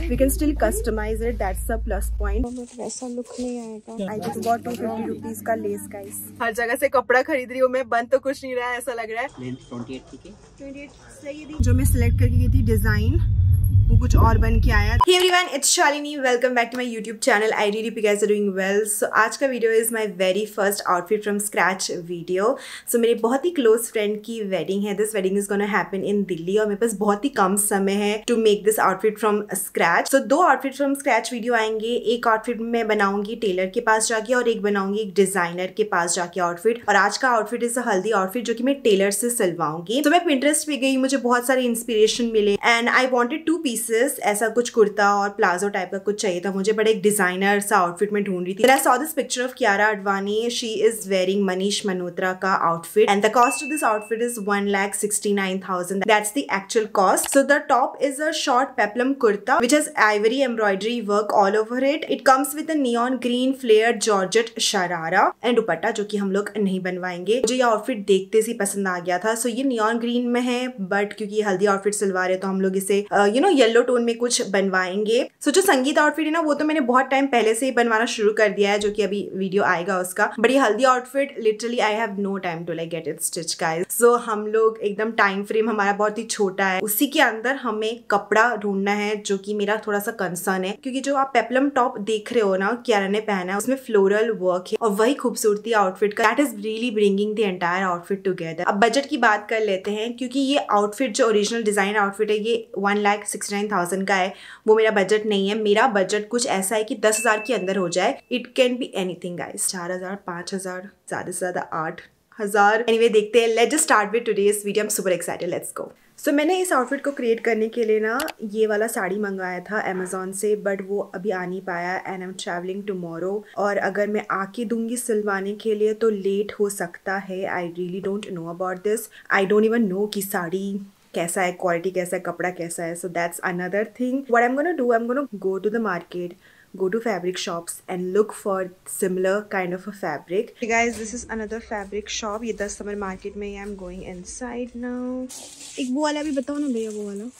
We can still customize it, that's a plus point. But वैसा look नहीं आएगा। I just bought 250 rupees का lace guys. हर जगह से कपड़ा खरीद रही हूँ मैं, बन तो कुछ नहीं रहा है, ऐसा लग रहा है। 28 सही थी। जो मैं सिलेक्ट करके गई थी डिजाइन वो कुछ और बन के आया। Hey everyone, it's Shalini. Welcome back to my YouTube channel. I really hope you guys are doing well. So आज का video is my very first outfit from scratch video. So मेरे बहुत ही close friend की wedding है. This wedding is gonna happen in Delhi और मेरे पास बहुत ही कम समय है to make this outfit from scratch. So 2 outfit from scratch video आएंगे। एक outfit मैं बनाऊंगी टेलर के पास जाके और एक बनाऊंगी एक डिजाइनर के पास जाके outfit। और आज का outfit is a हल्दी outfit जो कि मैं टेलर से सिलवाऊंगी। तो मैं Pinterest पे गई, मुझे बहुत सारे इंस्पिरेशन मिले एंड I wanted 2 pieces। ऐसा कुछ कुर्ता और प्लाजो टाइप का कुछ चाहिए था मुझे, बट एक डिजाइनर सा आउटफिट में ढूंढ रही थी। I saw this picture of Kiara Advani. She is wearing Manish Malhotra का outfit and the cost of this outfit is 1,69,000. That's the actual cost. So the top is a short peplum kurta which has ivory embroidery work all over it. It comes with a neon green flared georgette sharara and दुपट्टा जो कि हम लोग नहीं बनवाएंगे। मुझे ये outfit देखते से पसंद आ गया था। सो ये नियॉन ग्रीन में है बट क्योंकि ये हल्दी आउटफिट सिलवा रहे तो हम लोग इसे येलो टोन में कुछ बनवाएंगे। सो जो संगीत आउटफिट है ना वो तो मैंने बहुत टाइम पहले से ही बनवाना शुरू कर दिया है, जो कि अभी वीडियो आएगा उसका। बट ये haldi outfit literally I have no time to like get it stitch guys. So हम लोग एकदम टाइम फ्रेम हमारा बहुत ही छोटा है, उसी के अंदर हमें कपड़ा ढूंढना है जो कि मेरा थोड़ा सा कंसर्न है। क्योंकि जो आप पेप्लम टॉप देख रहे हो ना कियारा ने पहना है उसमें फ्लोरल वर्क है और वही खूबसूरती आउटफिट का, that is really bringing the entire outfit together. अब बजट की बात कर लेते हैं क्योंकि ये आउटफिट जो ओरिजिनल डिजाइन आउटफिट है ये 1,69,000 का है। वो मेरा बजट नहीं है। मेरा बजट कुछ ऐसा है कि 10,000 के अंदर हो जाए। It can be anything guys, 4,000, 5,000, ज्यादा से ज्यादा 8,000। एनीवे देखते हैं। Let's just start with today's video. I am super excited, let's go. So मैंने इस आउटफिट को क्रिएट करने के लिए ना ये वाला साड़ी मंगाया था अमेजोन से, बट वो अभी आ नहीं पाया and I am travelling tomorrow. और अगर मैं आके दूंगी सिलवाने के लिए तो लेट हो सकता है। I really don't know about this. I don't even know कि साड़ी कैसा है, क्वालिटी कैसा है, कपड़ा कैसा है। So that's another thing. What I am gonna do, I am gonna go to the market, go to fabric shops and look for similar kind of a fabric. Hey guys, this is another fabric shop. ये 10 summer market में I am going inside now. एक वो वाला भी बताओ ना भैया, वो वाला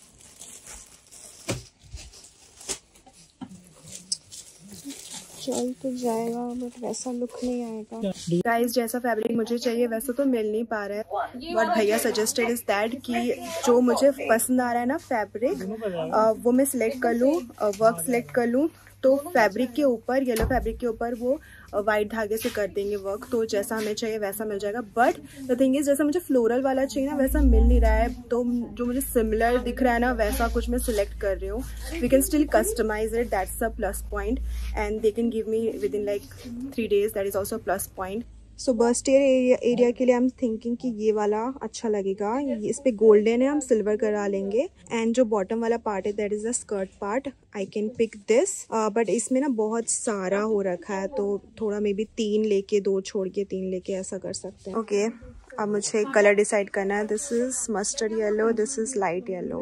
चल तो जाएगा बट वैसा लुक नहीं आएगा। गाइस जैसा फैब्रिक मुझे चाहिए वैसा तो मिल नहीं पा रहा है। बट भैया सजेस्टेड इज दैट कि जो मुझे पसंद आ रहा है ना फैब्रिक वो मैं सिलेक्ट कर लूँ, वर्क सिलेक्ट कर लूँ तो फैब्रिक के ऊपर, येलो फैब्रिक के ऊपर वो वाइट धागे से कर देंगे वर्क, तो जैसा हमें चाहिए वैसा मिल जाएगा। बट द थिंग इज जैसा मुझे फ्लोरल वाला चाहिए ना वैसा मिल नहीं रहा है, तो जो मुझे सिमिलर दिख रहा है ना वैसा कुछ मैं सिलेक्ट कर रही हूँ। We can still customize it, that's a plus point and they can give me within like 3 days, that is also plus point. So bustier area के लिए आई एम थिंकिंग कि ये वाला अच्छा लगेगा। इस पे गोल्डन है, हम सिल्वर करा लेंगे। एंड जो बॉटम वाला पार्ट है that is the skirt part. I can pick this but इसमें ना बहुत सारा हो रखा है तो थोड़ा मे बी 3 लेके 2 छोड़ के 3 लेके ऐसा कर सकते हैं। ओके अब मुझे कलर डिसाइड करना है। This is mustard yellow, this is light yellow.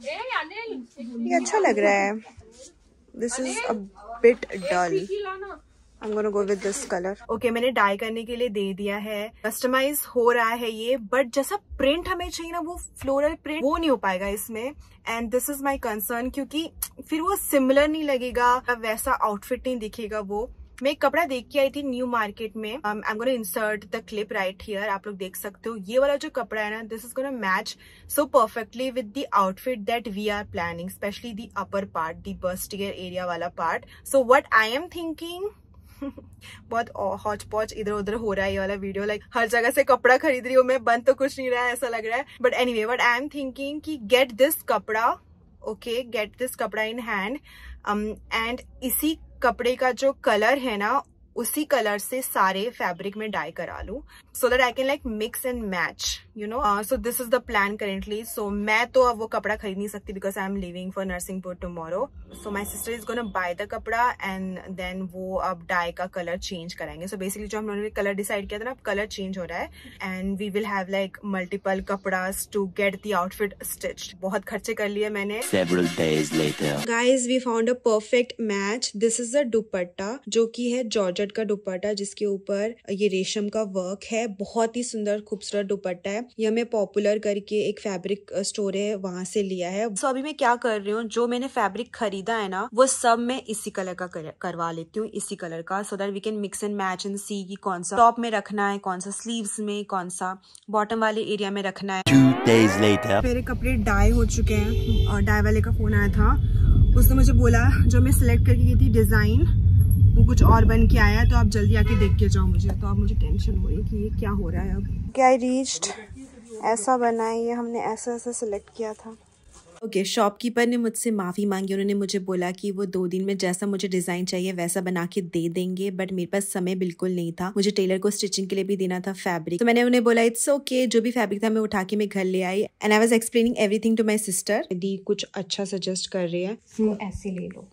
ये अच्छा लग रहा है। This is a bit dull. I'm gonna go with this color. Okay, मैंने डाई करने के लिए दे दिया है। कस्टमाइज हो रहा है ये, बट जैसा प्रिंट हमें चाहिए ना वो फ्लोरल प्रिंट वो नहीं हो पाएगा इसमें। And this is my concern क्योंकि फिर वो सिमिलर नहीं लगेगा, वैसा आउटफिट नहीं दिखेगा। वो मैं एक कपड़ा देख के आई थी न्यू मार्केट में। I am gonna insert the clip right here, आप लोग देख सकते हो। ये वाला जो कपड़ा है ना this is gonna match so perfectly with the outfit that we are planning, specially the upper part, the bustier area वाला part. So what I am thinking बहुत हॉच पॉच इधर उधर हो रहा है ये वाला वीडियो। लाइक हर जगह से कपड़ा खरीद रही हूँ मैं, बन तो कुछ नहीं रहा है, ऐसा लग रहा है। But anyway what I am thinking कि गेट दिस कपड़ा, ओके गेट दिस कपड़ा इन हैंड एंड इसी कपड़े का जो कलर है ना उसी कलर से सारे फैब्रिक में डाई करा लूं so that I can like mix and match you know. So this is the plan currently. सो मैं तो अब वो कपड़ा खरीद नहीं सकती because I am living for Narsinghpur tomorrow. So my sister is gonna buy the कपड़ा एंड देन वो अब डाई का कलर चेंज कराएंगे। सो बेसिकली जो हम लोगों ने कलर डिसाइड किया था ना अब कलर चेंज हो रहा है and we will have like multiple कपड़ास to get the outfit stitched. बहुत खर्चे कर लिए मैंने। Several days later. Guys, we found a perfect match. This is a दुपट्टा जो कि है जॉर्जेट का दुपट्टा जिसके ऊपर ये रेशम का वर्क है। बहुत ही सुंदर खूबसूरत दुपट्टा है ये हमें पॉपुलर करके एक फैब्रिक स्टोर है, वहां से लिया है। तो अभी मैं क्या कर रही हूँ, जो मैंने फैब्रिक खरीदा है ना वो सब मैं इसी कलर का करवा लेती हूँ, इसी कलर का, so that we can mix and match and see कि कौन सा टॉप में रखना है, कौन सा स्लीव्स में, कौन सा बॉटम वाले एरिया में रखना है। 2 days later. मेरे कपड़े डाई हो चुके हैं और डाई वाले का फोन आया था, उसने मुझे बोला जो मैं सिलेक्ट करके गई थी डिजाइन वो कुछ और बन के आया, तो आप जल्दी आके देख के जाओ मुझे। तो अब मुझे टेंशन हो रही है कि ये क्या हो रहा है। अब क्या रीच्ड ऐसा बना है, ये हमने ऐसा ऐसा सिलेक्ट किया था। ओके, शॉपकीपर ने मुझसे माफ़ी मांगी। उन्होंने मुझे बोला कि वो 2 दिन में जैसा मुझे डिज़ाइन चाहिए वैसा बना के दे देंगे, बट मेरे पास समय बिल्कुल नहीं था। मुझे टेलर को स्टिचिंग के लिए भी देना था फैब्रिक, तो मैंने उन्हें बोला इट्स ओके, जो भी फैब्रिक था मैं उठा के मैं घर ले आई and I was explaining everything to my sister. दी कुछ अच्छा सजेस्ट कर रही है, ऐसे ले लो,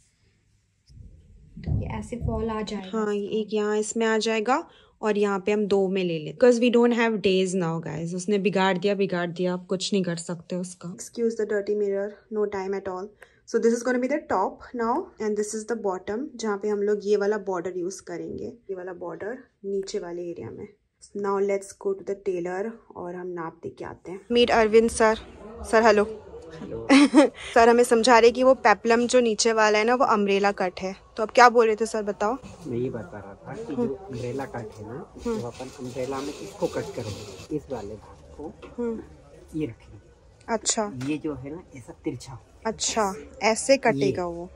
ये ऐसे फॉल आ जाएगा। हाँ, एक यहाँ इसमें आ जाएगा और यहाँ पे हम 2 में ले लेते, because we don't have days now guys. उसने बिगाड़ दिया, आप कुछ नहीं कर सकते उसका। Excuse the dirty mirror, no time at all. So this is gonna be the top now and this is the bottom, जहाँ पे हम लोग ये वाला बॉर्डर यूज करेंगे, ये वाला बॉर्डर नीचे वाले एरिया में। Now let's go to the tailor और हम नाप दे के आते हैं। Meet Arvind sir. Sir hello. Sir हमें समझा रहे कि वो पेप्लम जो नीचे वाला है ना वो अम्ब्रेला कट है, तो अब क्या बोल रहे थे सर, बताओ। मैं ये बता रहा था कि जो अम्ब्रेला कट है ना, तो अपन अम्ब्रेला में इसको कट करेंगे, इस वाले भाग को ये रखेंगे। अच्छा, ये जो है ना ऐसा तिरछा। अच्छा, ऐसे कटेगा वो।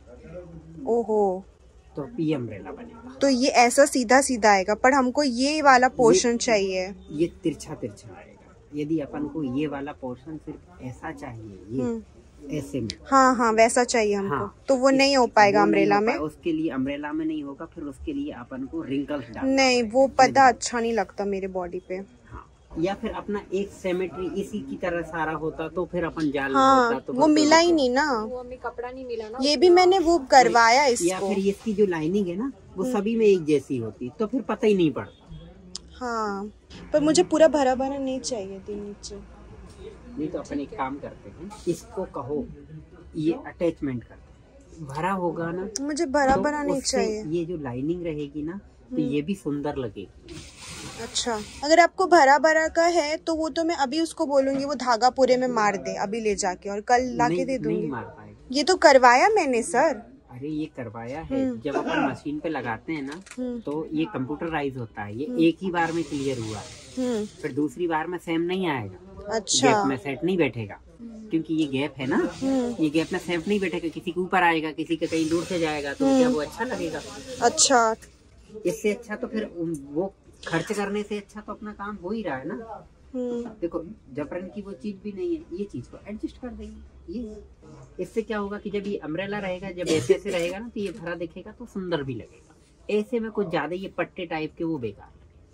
ओहो, तो ये अम्ब्रेला बनेगा। तो ये ऐसा सीधा सीधा आएगा, पर हमको ये वाला पोर्शन चाहिए। ये तिरछा तिरछा आएगा। यदि अपन को ये वाला पोर्शन सिर्फ ऐसा चाहिए, ये ऐसे में, हाँ हाँ वैसा चाहिए हमको। हाँ, तो वो नहीं हो पाएगा अम्ब्रेला में। उसके लिए अम्ब्रेला में नहीं होगा, फिर उसके लिए अपन को रिंकल्स डालना। नहीं, वो पता अच्छा नहीं लगता मेरे बॉडी पे। हाँ, या फिर अपना एक सिमेट्री इसी की तरह सारा होता तो फिर अपन जाल होता, तो वो मिला ही नहीं ना, वो हमें कपड़ा नहीं मिला ना। ये भी मैंने वो करवाया इसको। या फिर इसकी जो लाइनिंग है ना वो सभी में एक जैसी होती, तो फिर पता ही नहीं पड़ता। हाँ, पर मुझे पूरा भरा भरा नहीं चाहिए थी नीचे। नहीं तो अपन एक काम करते हैं, इसको कहो ये अटैचमेंट करते हैं, भरा होगा ना। मुझे भरा तो भरा नहीं चाहिए। ये जो लाइनिंग रहेगी ना तो ये भी सुंदर लगेगी। अच्छा, अगर आपको भरा भरा का है तो वो तो मैं अभी उसको बोलूंगी वो धागा पूरे में मार दे अभी ले जाके, और कल लाके दे दूंगी। नहीं मार पाएगा। ये तो करवाया मैंने सर। अरे ये करवाया है, जब अपन मशीन पे लगाते हैं ना तो ये कंप्यूटराइज होता है, ये एक ही बार में क्लियर हुआ है, फिर दूसरी बार में सेम नहीं आएगा। अच्छा, गैप में सेट नहीं बैठेगा, क्योंकि ये गैप है ना, ये गैप में सेट नहीं बैठेगा, किसी के ऊपर आएगा, किसी के कहीं दूर से जाएगा, तो क्या वो अच्छा लगेगा? अच्छा, इससे अच्छा तो फिर वो खर्च करने से अच्छा तो अपना काम हो ही रहा है ना। देखो जबरन की वो चीज भी नहीं है, ये चीज को एडजस्ट कर देंगे। ये इससे क्या होगा कि जब ये अम्ब्रेला रहेगा, जब ऐसे ऐसे रहेगा ना तो ये भरा दिखेगा तो सुंदर भी लगेगा। ऐसे में कुछ ज्यादा ये पट्टे टाइप के वो बेकार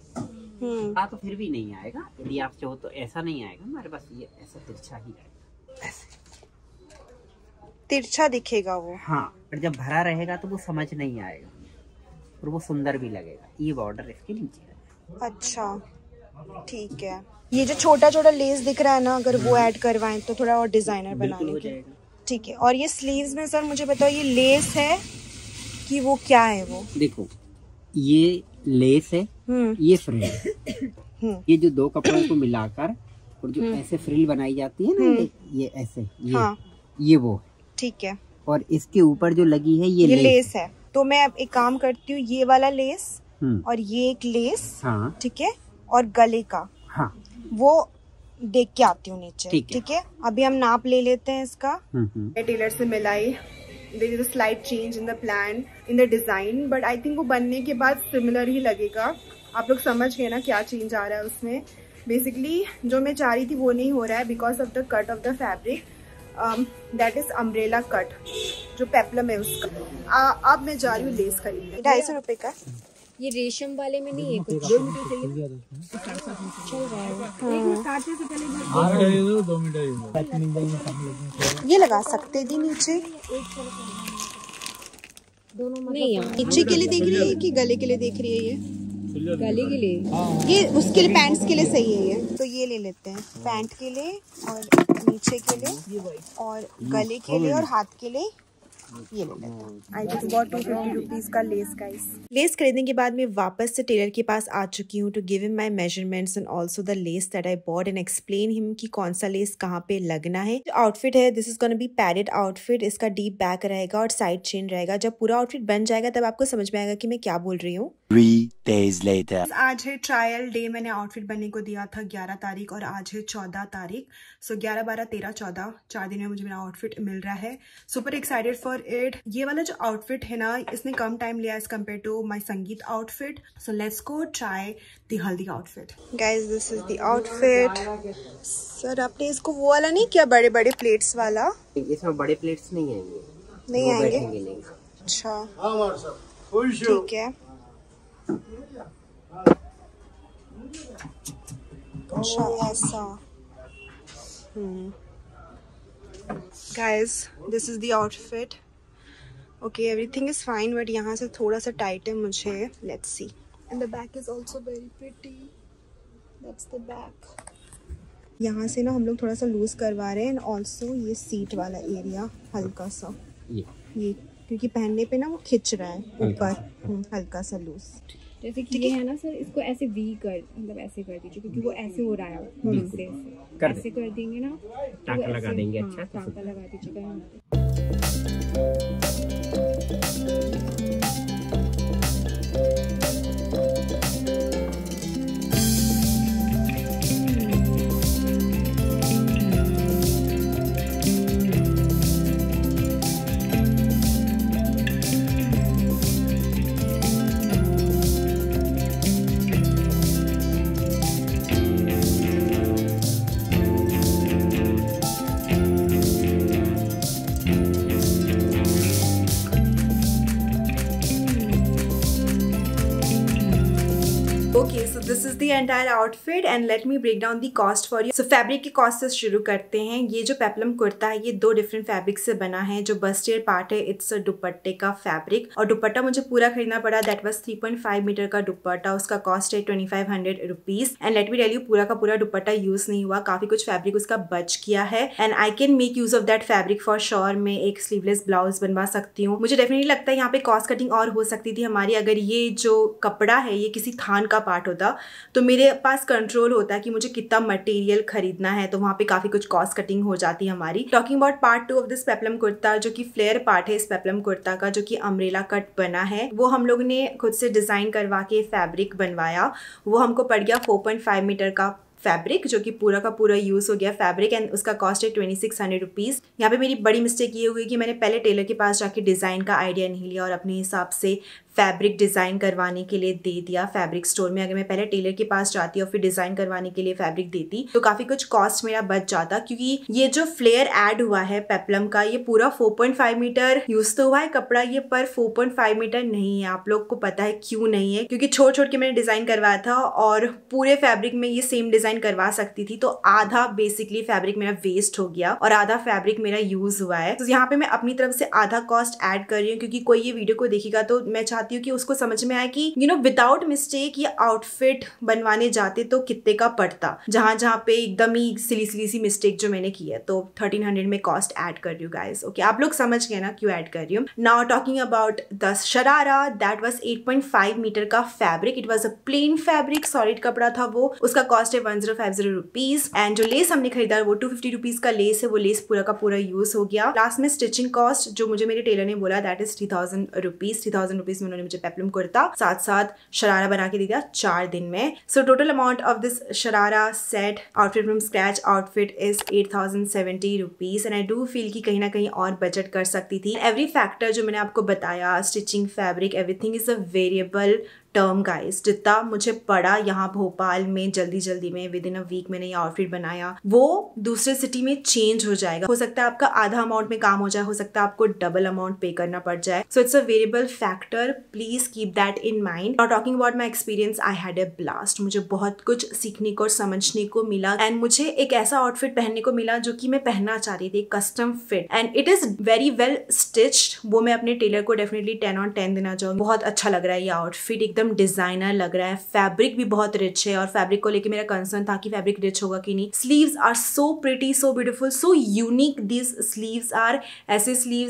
तो फिर भी नहीं आएगा। यदि आप चाहो तो ऐसा नहीं आएगा, हमारे पास ये ऐसा तिरछा ही आएगा, ऐसे तिरछा दिखेगा वो। हाँ, और जब भरा रहेगा तो वो समझ नहीं आएगा और वो सुंदर भी लगेगा। ये बॉर्डर इसके नीचे है। अच्छा ठीक है। ये जो छोटा छोटा लेस दिख रहा है ना, अगर वो ऐड करवाएं तो थोड़ा और डिजाइनर बनाने के। ठीक है। और ये स्लीव्स में सर मुझे बताओ, ये लेस है कि वो क्या है? वो देखो ये लेस है, ये फ्रिल है। ये जो दो कपड़ों को मिलाकर और जो ऐसे फ्रिल बनाई जाती है ना, ये ऐसे ये वो ठीक है। और इसके ऊपर जो लगी है ये लेस है। तो मैं अब एक काम करती हूँ, ये वाला लेस और ये एक लेस, ठीक है, और गले का वो देख के आती हूँ नीचे। ठीक है। अभी हम नाप ले लेते हैं इसका। मैं टेलर से मिलाई, there is a slight change in the plan, in the design, but I think वो बनने के बाद सिमिलर ही लगेगा। आप लोग समझ गए ना क्या चेंज आ रहा है उसमें। बेसिकली जो मैं चाह रही थी वो नहीं हो रहा है because of the cut of the fabric, that is umbrella cut, जो पेप्लम है उसका। अब मैं जा रही हूँ लेस खरीदने। 250 रुपए का। ये रेशम वाले में नहीं है कुछ। 2 मीटर चाहिए। ये लगा सकते दी नीचे, दोनों नहीं है। नीचे के लिए देख रही है कि गले के लिए देख रही है? ये गले के लिए, ये उसके लिए पैंट्स के लिए सही है ये। तो ये ले लेते हैं, पैंट के लिए और नीचे के लिए और गले के लिए और हाथ के लिए ये ले लेते हैं। आई जस्ट बॉट 250 रुपीज का लेस गाइस। लेस खरीदने के बाद मैं वापस से टेलर के पास आ चुकी हूँ to give him my measurements and also the lace that I bought and explain him कि कौन सा लेस कहाँ पे लगना है। जो आउटफिट है this is gonna be padded outfit. इसका डीप बैक रहेगा और साइड चेन रहेगा। जब पूरा आउटफिट बन जाएगा तब आपको समझ में आएगा कि मैं क्या बोल रही हूँ। 3 days later. आज है ट्रायल डे। मैंने आउटफिट बनने को दिया था 11 तारीख और आज है 14 तारीख। सो 11, 12, 13, 14 4 दिन में मुझे मेरा आउटफिट मिल रहा है। Super excited for it. ये वाला जो आउटफिट है ना इसने कम टाइम लिया as compared to my sangeet outfit. So let's go try the haldi outfit. Guys this is the outfit. Sir आपने इसको वो वाला नहीं किया बड़े बड़े प्लेट्स वाला? इसमें बड़े प्लेट्स नहीं आएंगे। नहीं आएंगे? नहीं। अच्छा ठीक है। अच्छा ऐसा। Guys, this is the outfit. Okay, everything is fine, but यहाँ से थोड़ा सा टाइट है मुझे. Let's see. And the back is also very pretty. That's the back. यहाँ से ना हम लोग थोड़ा सा लूज करवा रहे हैं and also ये सीट वाला एरिया हल्का सा ये क्योंकि पहनने पे ना वो खिंच रहा है ऊपर हल्का सा लूज। जैसे कि ये है ना सर, इसको ऐसे वी कर मतलब ऐसे कर दीजिए क्योंकि वो ऐसे हो रहा है। ऐसे कर देंगे ना, टाका लगा देंगे। अच्छा टाका लगा दीजिएगा। Okay, so this is the entire outfit and let me break down the cost for you. So fabric के cost से शुरू करते हैं। ये जो पेप्लम कुर्ता है ये 2 डिफरेंट फैब्रिक से बना है। जो बस्टियर पार्ट है इट्स दुपट्टे का फैब्रिक और दुपट्टा मुझे पूरा खरीदना पड़ा। दैट वाज 3.5 मीटर का दुपट्टा। उसका कॉस्ट है 2500 rupees. And let me tell you पूरा का पूरा दुपट्टा यूज नहीं हुआ, काफी कुछ फैब्रिक उसका बच किया है and I can make use of that fabric for sure. मैं एक स्लीवलेस ब्लाउज बनवा सकती हूँ। मुझे डेफिनेटली लगता है यहाँ पे कॉस्ट कटिंग और हो सकती थी हमारी। अगर ये जो कपड़ा है ये किसी थान का पार्ट होता तो मेरे पास कंट्रोल होता है कि मुझे कितना मटेरियल खरीदना है, तो वहाँ पे काफी कुछ कॉस्ट कटिंग हो जाती है हमारी। Talking about part 2 of this peplum kurta, जो कि फ्लेयर पार्ट है इस पेप्लम कुर्ता का, जो कि अम्ब्रेला कट बना है, वो हम लोग ने खुद से डिजाइन करवा के फैब्रिक बनवाया। वो हमको पड़ गया 4.5 मीटर का फैब्रिक, जो कि पूरा का पूरा यूज हो गया फैब्रिक एंड उसका कॉस्ट है 2600 रुपीज। यहाँ पे मेरी बड़ी मिस्टेक ये हुई कि मैंने पहले टेलर के पास जाके डिजाइन का आइडिया नहीं लिया और अपने हिसाब से फैब्रिक डिज़ाइन करवाने के लिए दे दिया फैब्रिक स्टोर में। अगर मैं पहले टेलर के पास जाती और फिर डिज़ाइन करवाने के लिए फैब्रिक देती तो काफ़ी कुछ कॉस्ट मेरा बच जाता, क्योंकि ये जो फ्लेयर ऐड हुआ है पेप्लम का ये पूरा 4.5 मीटर यूज तो हुआ है कपड़ा ये, पर 4.5 मीटर नहीं है। आप लोग को पता है क्यों नहीं है, क्योंकि छोड़ छोड़ के मैंने डिज़ाइन करवाया था और पूरे फैब्रिक में ये सेम डिज़ाइन करवा सकती थी, तो आधा बेसिकली फैब्रिक मेरा वेस्ट हो गया और आधा फैब्रिक मेरा यूज हुआ है। तो यहाँ पे मैं अपनी तरफ से आधा कॉस्ट ऐड कर रही हूँ, क्योंकि कोई ये वीडियो को देखेगा तो मैं चाहती हूँ कि उसको समझ में आए कि विदाउट मिस्टेक ये आउटफिट बनवाने जाते तो कितने का पड़ता, जहां पे एकदम ही सिली सी मिस्टेक जो मैंने की है। तो 1300 में कॉस्ट ऐड कर रही हूँ गाइस। ओके, आप लोग समझ गए ना क्यों ऐड कर रही हूँ। Now talking about the sharara, that was 8.5 metre का fabric. It was a plain fabric, solid कपड़ा था वो। उसका कॉस्ट है 1050 रुपीज एंड जो लेस हमने खरीदा वो 250 रुपीज का लेस है। वो लेस पूरा का पूरा यूज हो गया। लास्ट में स्टिचिंग कॉस्ट जो मुझे मेरे टेलर ने बोला दैट इज 3000 रुपीज। 3000 रुपीज में उन्होंने मुझे पेप्लम कुर्ता साथ साथ शरारा बना के दे दिया 4 दिन में। So total amount of this sharara set outfit from scratch outfit is 8070 rupees and I do feel कि कहीं ना कहीं और बजट कर सकती थी। एवरी फैक्टर जो मैंने आपको बताया, stitching, fabric, everything is a variable term guys. जितना मुझे पड़ा यहाँ भोपाल में जल्दी में विद इन अ वीक मैंने ये आउटफिट बनाया, वो दूसरे सिटी में चेंज हो जाएगा। हो सकता है आपका आधा अमाउंट में काम हो जाए, हो सकता है आपको डबल अमाउंट पे करना पड़ जाए। So it's a variable factor, please keep that in mind. Now talking about my experience, I had a blast. मुझे बहुत कुछ सीखने को और समझने को मिला एंड मुझे एक ऐसा आउटफिट पहनने को मिला जो कि मैं पहनना चाह रही थी, custom fit and it is very well stitched. वो मैं अपने टेलर को डेफिनेटली 10 on 10 देना चाहूँगी। बहुत अच्छा लग रहा है ये आउटफिट, एकदम डिजाइनर लग रहा है। फैब्रिक भी बहुत रिच है और फैब्रिक को लेके मेरा कंसर्न था कि फैब्रिक रिच होगा कि नहीं। Sleeves are so pretty, so beautiful, so unique this sleeves are. ऐसे स्लीव्स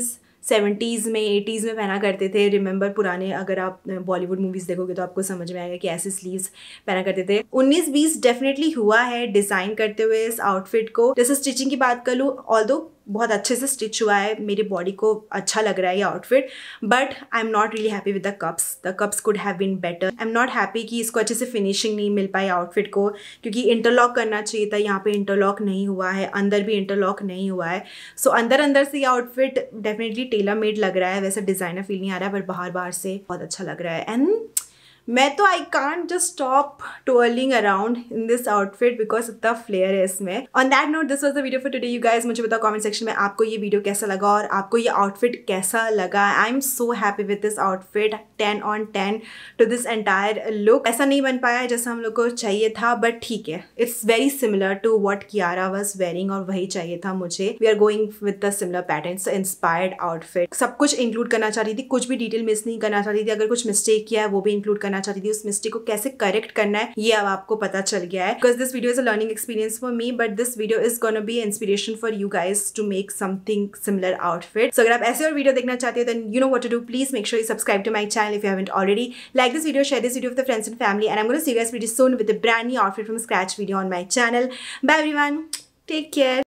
70s में 80s में पहना करते थे। रिमेंबर पुराने अगर आप बॉलीवुड मूवीज़ देखोगे तो आपको समझ में आएगा कि ऐसे स्लीव्स पहना करते थे। 19-20 डेफिनेटली हुआ है डिज़ाइन करते हुए इस आउटफिट को। जैसे स्टिचिंग की बात कर लूँ, ऑल्दो बहुत अच्छे से स्टिच हुआ है, मेरी बॉडी को अच्छा लग रहा है ये outfit, but I am not really happy with the cups could have been better. I am not happy कि इसको अच्छे से फिनिशिंग नहीं मिल पाई आउटफिट को, क्योंकि इंटरलॉक करना चाहिए था, यहाँ पे इंटरलॉक नहीं हुआ है, अंदर भी इंटरलॉक नहीं हुआ है। सो अंदर से ये आउटफिट डेफिनेटली टेलर मेड लग रहा है, वैसे डिज़ाइनर फील नहीं आ रहा है, बट बाहर से बहुत अच्छा लग रहा है। एंड मैं तो I can't just stop twirling around in this outfit because इतना फ्लेयर है इसमें। On that note, this was the video for today you guys. मुझे बताओ कमेंट सेक्शन में आपको ये वीडियो कैसा लगा और आपको ये आउटफिट कैसा लगा। I am so happy with this outfit, 10 on 10 to this entire look. ऐसा नहीं बन पाया जैसा हम लोग को चाहिए था, बट ठीक है, it's very similar to what Kiara was wearing और वही चाहिए था मुझे। We are going with the similar pattern, so inspired outfit. सब कुछ इंक्लूड करना चाह रही थी, कुछ भी डिटेल मिस नहीं करना चाह रही थी। अगर कुछ मिस्टेक किया है वो भी इंक्लूड करना चाहती थी। उस मिस्टेक को कैसे करेक्ट करना है ये अब आपको पता चल गया है, because this video is a learning experience for me, but this video is gonna be inspiration for you guys to make something similar outfit. So अगर आप ऐसे और वीडियो देखना चाहते हो, then you know what to do. Please make sure you subscribe to my channel if you haven't already. Like this video, share this video with the friends and family, and I'm going to see you guys pretty soon with a brand new outfit from scratch video on my channel. Bye everyone, take care.